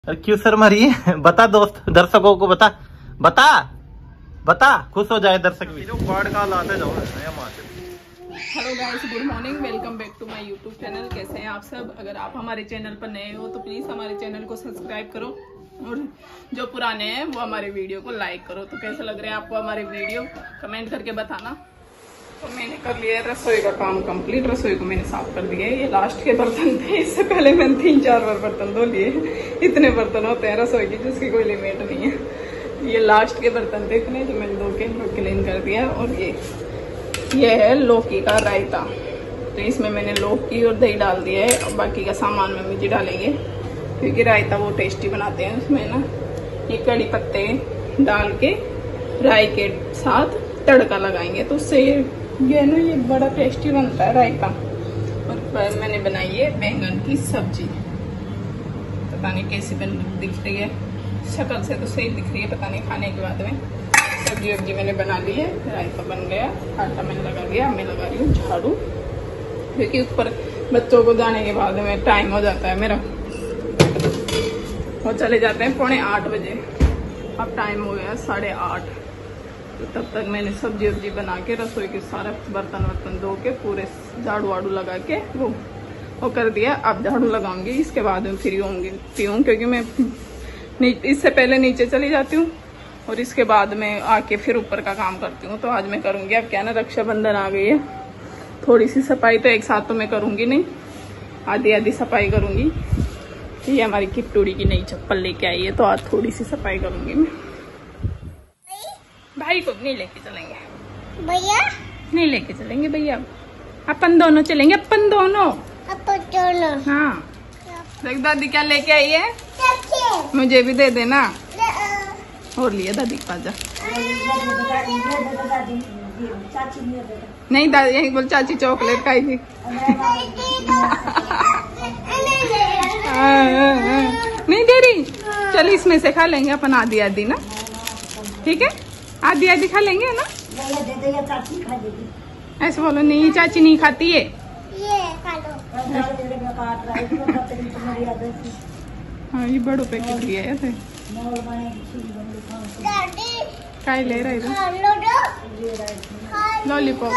क्यों सर मरी बता दोस्त, दर्शकों को बता बता बता, खुश हो जाए दर्शक भी। Hello guys, good morning, welcome back to my YouTube channel. कैसे हैं आप सब? अगर आप हमारे चैनल पर नए हो तो प्लीज हमारे चैनल को सब्सक्राइब करो और जो पुराने हैं वो हमारे वीडियो को लाइक करो। तो कैसे लग रहे हैं आपको हमारे वीडियो, कमेंट करके बताना। तो मैंने कर लिया है रसोई का काम कंप्लीट। रसोई को मैंने साफ कर दिया है। ये लास्ट के बर्तन थे, इससे पहले मैंने 3-4 बार बर्तन धो लिए। इतने बर्तन होते हैं रसोई की जिसकी कोई लिमिट नहीं है। ये लास्ट के बर्तन थे इतने जो मैंने धो के क्लीन कर दिया। और ये है लौकी का रायता। तो इसमें मैंने लौकी और दही डाल दिया है। और बाकी का सामान में मुझे डालेंगे क्योंकि रायता वो टेस्टी बनाते हैं। उसमें ना ये कड़ी पत्ते डाल के राई के साथ तड़का लगाएंगे तो उससे ये ना ये बड़ा टेस्टी बनता है रायता। और मैंने बनाई है बैंगन की सब्जी। पता नहीं कैसी दिख रही है, शक्ल से तो सही दिख रही है, पता नहीं खाने के बाद में। सब्जी वब्जी मैंने बना ली है, रायता बन गया, आटा मैंने लगा लिया। मैं लगा रही हूँ झाड़ू क्योंकि ऊपर बच्चों को जाने के बाद में टाइम हो जाता है मेरा। वो चले जाते हैं 7:45 बजे। अब टाइम हो गया 8:30। तो तब तक मैंने सब्जी वब्जी बना के रसोई के सारे बर्तन वर्तन धो के पूरे झाड़ू वाड़ू लगा के वो कर दिया। अब झाड़ू लगाऊंगी, इसके बाद में फ्री होंगी क्योंकि मैं इससे पहले नीचे चली जाती हूँ और इसके बाद में आके फिर ऊपर का काम करती हूँ। तो आज मैं करूंगी। अब क्या ना, रक्षाबंधन आ गई है, थोड़ी सी सफाई तो एक साथ तो मैं करूंगी नहीं, आधी आधी सफाई करूंगी। ये हमारी किट्टूड़ी की नई चप्पल लेके आई है तो आज थोड़ी सी सफाई करूंगी मैं। भाई को नहीं लेके चलेंगे भैया, नहीं लेके चलेंगे भैया, अपन दोनों चलेंगे, अपन दोनों। हाँ, देख दादी क्या लेके आई है, मुझे भी दे देना। और लिया दादी के पास जा। नहीं दादी यही बोल, चाची चॉकलेट खाई थी। नहीं दे रही, चल इसमें से खा लेंगे अपन आधी आधी ना, ठीक है? आधी आधी खा लेंगे ना। चाची खा लेगी। ऐसे बोलो, नहीं चाची नहीं खाती है। ये खा लो। हाँ, ये बड़ों पे किट लिया है। काय ले रहा है लॉलीपॉप।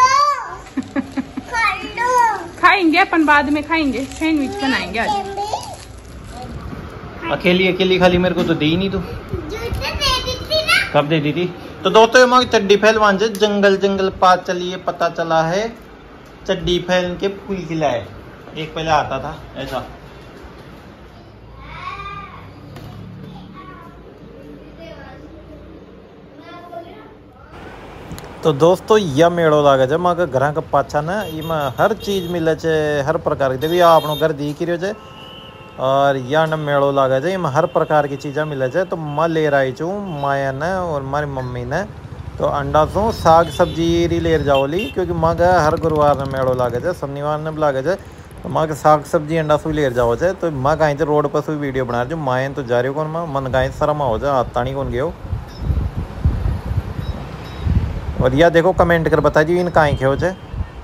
खाएंगे अपन, बाद में खाएंगे, सैंडविच बनाएंगे आज। अकेली अकेली खाली मेरे को तो दी नहीं तू। कब दे दी थी? तो दोस्तों हमारी चड्डी फैलवान से जंगल जंगल पास चलिए, पता चला है चड्डी फैल के फूल खिलाए। एक पहले आता था ऐसा। तो दोस्तों यह मेड़ो लागे छे माँ के घर का पाछा ना, इमा हर चीज मिले छे, हर प्रकार की। देखिए आपनो घर दिख रही छे और या न मेड़ो लागे छे, इमा हर प्रकार की चीज़ें मिले छे। तो मैं ले रही छूँ माया ने और हमारी मम्मी ने। तो अंडा सो साग सब्जी री ले जाओली क्योंकि माँ का हर गुरुवार ने मेड़ो लागे छे, शनिवार ने भी लागे छे। तो माँ के साग सब्जी अंडा सु ले जाओ छे। तो माँ कहीं से रोड पर सु वीडियो बना रही माए तो जा रही हो कौन माँ मन कहीं शर्म हो जाए, आता नहीं कौन गयो। और यह देखो कमेंट कर बता जी इन कहीं खे हो छे।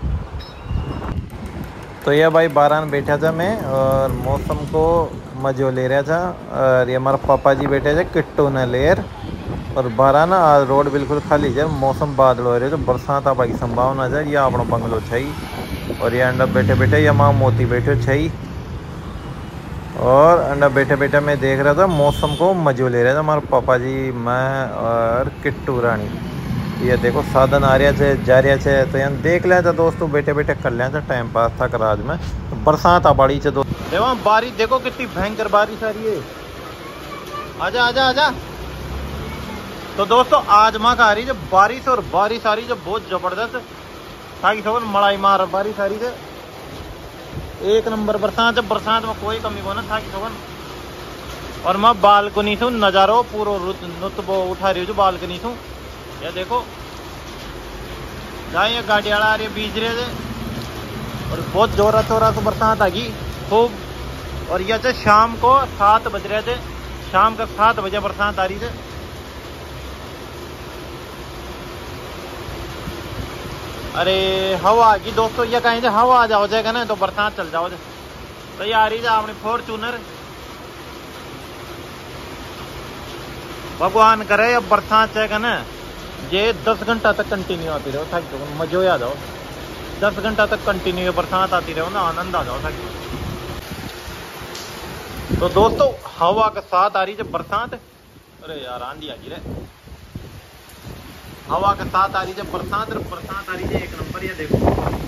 तो ये भाई 12 में बैठा था मैं और मौसम को मज़ो ले रहा था। और ये हमारा पापा जी बैठे थे किट्टू ने लेर। और 12 ना आज रोड बिल्कुल खाली है, मौसम बादल हो रहे तो बरसात आने की संभावना है। ये अपना बंगलो छई और ये अंडा बैठे बैठे ये माँ मोती बैठे छई। और अंडा बैठे बैठे मैं देख रहा था, मौसम को मज़ो ले रहा था हमारे पापा जी, मैं और किट्टू रानी। ये देखो साधन आ रहा है जा रहा है तो यहाँ देख लिया था दोस्तों, बैठे बैठे कर लिया था, टाइम पास था कराज में। तो बरसात आ बड़ी है दोस्तों, देखो बारिश देखो कितनी भयंकर बारिश आ रही है। आजा आजा आजा। तो दोस्तों आज माँ का आ रही है बारिश, और बारिश आ रही है बहुत जबरदस्त। ताकि सब मड़ाई मार बारिश आ रही है, एक नंबर बरसात है। बरसात में कोई कमी को ना था कि सब। और मैं बालकनी से नजारो पूरा नुतबो उठा रही हूँ बालकनी से। ये देखो जहाँ ये गाड़ी आ रही है बीच रहे थे और बहुत जोरा चोरा से बरसात आ गई खूब। और यह शाम को 7 बज रहे थे, शाम का 7 बजे बरसात आ रही थी। अरे हवा की दोस्तों, ये कहीं से हवा आ जाओ जाएगा ना तो बरसात चल जाओ। तो ये आ रही है अपनी फॉर्च्यूनर भगवान करे अब बरसात है ना, ये 10 घंटा तक कंटिन्यू आती रहो, थक जाओ, मजो आ जाओ। 10 घंटा तक कंटिन्यू बरसात आती रहो ना, आनंद आ जाओ, थक जाओ। तो दोस्तों हवा के साथ आ रही है बरसात। अरे यार आंधी आ गई रे। हवा के साथ आ रही है बरसात, बरसात आ रही है एक नंबर। ये देखो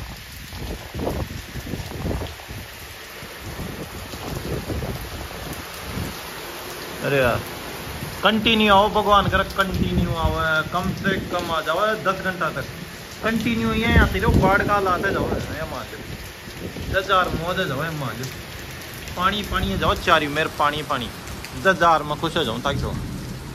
अरे यार कंटिन्यू आओ, भगवान कर कंटिन्यू आओ, कम से कम आ जाओ 10 घंटा तक कंटिन्यू ये आती रहो। बाढ़ का लाते जाओ हजार मोदे जाओ माल पानी पानी जाओ चारी मेरे पानी पानी 10,000 में खुश हो जाऊँ ताकि हो।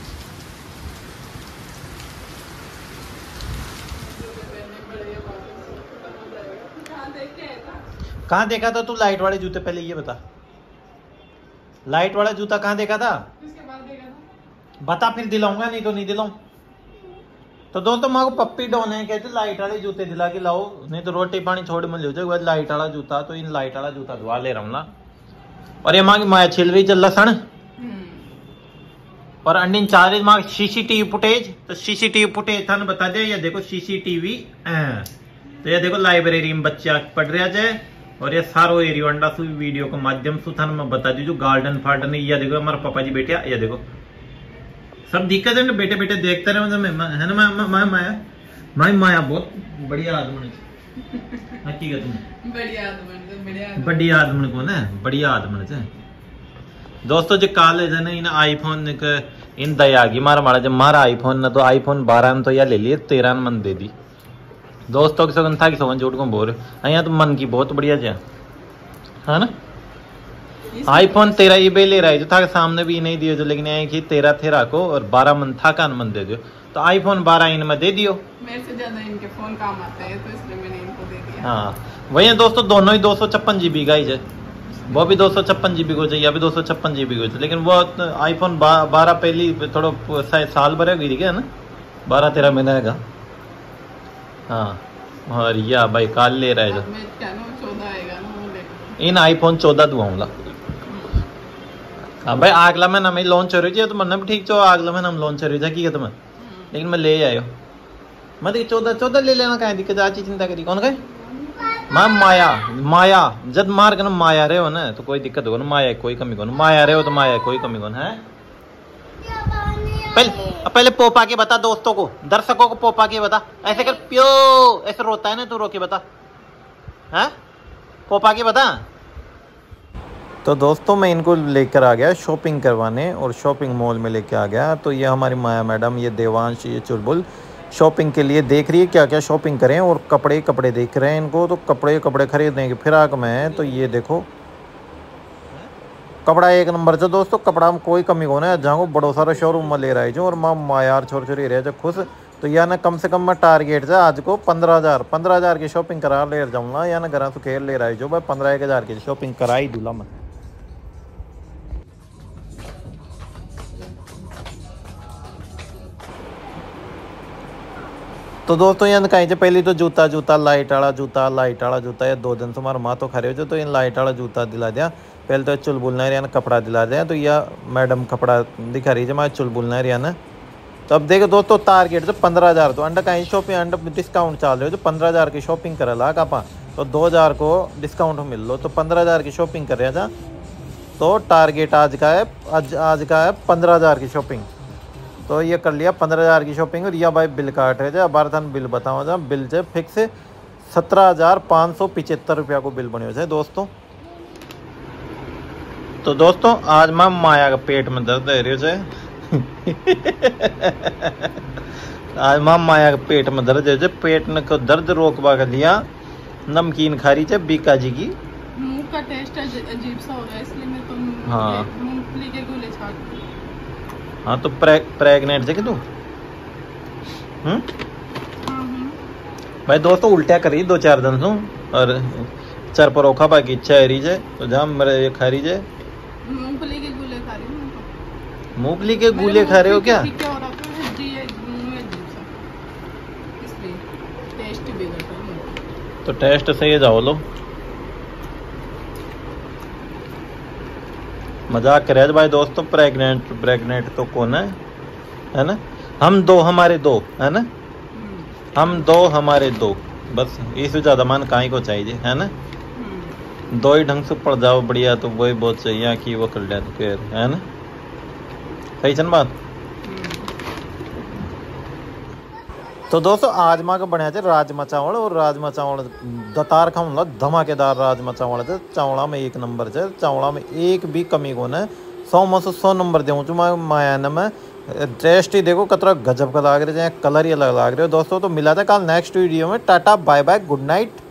कहाँ देखा था तू लाइट वाले जूते? पहले ये बता, लाइट वाला जूता कहाँ देखा था? बता फिर दिलाऊंगा, नहीं तो नहीं दिलाऊं। तो दोस्तों माँ को पप्पी डॉन है, कहते लाइट वाले जूते दिला के लाओ, नहीं तो रोटी पानी छोड़ मिल जाओ। लाइट वाला जूता, तो इन लाइट वाला जूता धुआ ले रहा हूँ ना। और ये माँ की माया छिल रही चल लसन और अंडिन चाह रही माँ सीसीटीवी फुटेज। तो सीसीटीवी फुटेज था बता दिया। ये देखो सीसीटीवी, तो ये देखो लाइब्रेरी में बच्चा पढ़ रहा है और ये सारो एरिया अंडा सु वीडियो के माध्यम से था मैं बता दी जो गार्डन फार्डन। ये देखो हमारे पापा जी बेटे, ये देखो सब दिक्कत है ना, बेटे बेटे देखते रहे है ना। माया माया माया बहुत बढ़िया आदमी हकीकत में, बढ़िया आदमी को ना, बढ़िया आदमी से। दोस्तों जो कॉलेज है ना, इन आईफोन इन दया की मारा जब मारा आईफोन ना, तो आईफोन 12 में तो या ले लिए, 13 मन दे दी दोस्तों की सगन था कि सगन झूठ को बोल यहाँ तो मन की बहुत बढ़िया जा है ना। आईफोन 13 ये बे ले रहा है जो था सामने भी नहीं दियो जो, लेकिन एक ही 13 थे को और 12 मन था कान मन दे दियो। तो आईफोन 12 इनमें दे दियो। मेरे से ज्यादा इनके फोन काम आते हैं तो इसलिए मैंने इनको दे दिया। हाँ वही है दोस्तों, दोनों ही 256 GB का ही है। वो भी 256 GB को चाहिए, अभी 256 GB को चाहिए। लेकिन वो आईफोन 12 पहली थोड़ा साल भर गिर गया ना, 12-13 महीने का। हाँ और या भाई काल ले रहा है जो 14 आएगा ना, इन आईफोन 14 दुआऊंगा। हाँ भाई अगला महीना में लॉन्च हो रही है, तो मन भी ठीक चो अगला महीना में लॉन्च हो रही है तुम्हें, लेकिन मैं ले आयो मत 14 ले लेना, कहीं दिक्कत आची चिंता करी कौन कहे मैम माया जब मार के ना माया रहे हो ना तो कोई दिक्कत होगा ना, माया कोई कमी कौन, माया रहे हो तो माया कोई कमी कौन है। पहले पोपा के बता दोस्तों को, दर्शकों को पोपा के बता, ऐसे कर प्यो ऐसे रोता है ना, तू रो के बता है पोपा के बता। तो दोस्तों मैं इनको लेकर आ गया शॉपिंग करवाने और शॉपिंग मॉल में लेके आ गया। तो ये हमारी माया मैडम, ये देवांश, ये चुलबुल शॉपिंग के लिए देख रही है क्या क्या शॉपिंग करें, और कपड़े देख रहे हैं इनको। तो कपड़े खरीदने की फिराक में। तो ये देखो कपड़ा एक नंबर से दोस्तों, कपड़ा में कोई कमी को नहीं। जहाँ को बड़ो सारा शोरूम में ले रहा है जो, और माँ यार छोरी रहे जो खुश। तो या ना कम से कम मैं टारगेट से आज को 15,000 की शॉपिंग करा ले जाऊँगा, या ना घर से खेल ले रहा है जो भाई 15,000 की शॉपिंग करा ही दूल्हा मैं। तो दोस्तों यहाँ कहीं पहले तो जूता लाइट वाला जूता ये 2 दिन से हमारा माँ तो खड़े हो, तो इन लाइट वाला जूता दिला दिया। पहले तो चुलबुलना रिया ना कपड़ा दिला दिया। तो यह मैडम कपड़ा दिखा रही है मैं चुलबुलना रिया ना। तो अब देखो दोस्तों टारगेट जो 15,000 तो अंडर कहीं शॉपिंग अंडर डिस्काउंट चल रहे हो, जो 15,000 की शॉपिंग करा ला कापा, तो 2,000 को डिस्काउंट मिल लो। तो 15,000 की शॉपिंग कर रहा था। तो टारगेट आज का है 15,000 की शॉपिंग। तो ये कर लिया 15,000 की शॉपिंग। और यह भाई बिल काट रहे थे, अब थान बिल बताओ जा। बिल से फिक्स 17,575 रुपया को बिल बने थे दोस्तों। तो दोस्तों आज मैं माया का पेट में दर्द है रही आज माँ माया का पेट में दर्द है, पेट ने को दर्द रोकवा कर दिया। नमकीन खा रही है बीका जी की, मुंह का टेस्ट अजीब सा हो रहा है, इसलिए मैं तो हाँ मूंगफली के गोले छाट। हाँ तो प्रेग्नेंट थे कि तू? भाई दोस्तों उल्टिया करी 2-4 दिन से, और चार परोखा बाकी इच्छा है रही है। तो जहाँ मेरे ये खा रही है मूंगफली के गोले खा रही हूँ। मूंगफली के गोले खा रहे हो क्या? तो टेस्ट से ये जाओ लो, मजाक करे भाई दोस्तों। प्रेग्नेंट तो कौन है है ना। हम दो हमारे दो, है ना, हम दो हमारे दो, बस इससे ज़्यादा मान काहे को चाहिए, है ना। दो ही ढंग से पड़ जाओ बढ़िया, तो वही बहुत चाहिए कि वो कर लिया तो है ना। सही चन बात। तो दोस्तों आज माँ का बढ़िया थे राजमा चावल, और राजमा चावल दतार खाऊंगा धमाकेदार राजमा चावल थे। चावड़ा में 1 नंबर है, चावड़ा में एक भी कमी को न 100 में से 100 नंबर दूँ चु मैं माया में। टेस्ट ही देखो कतरा गजब का लाग रहे हैं, कलर ही अलग लाग रहे हो दोस्तों। तो मिला था कल नेक्स्ट वीडियो में। Tata bye bye, good night.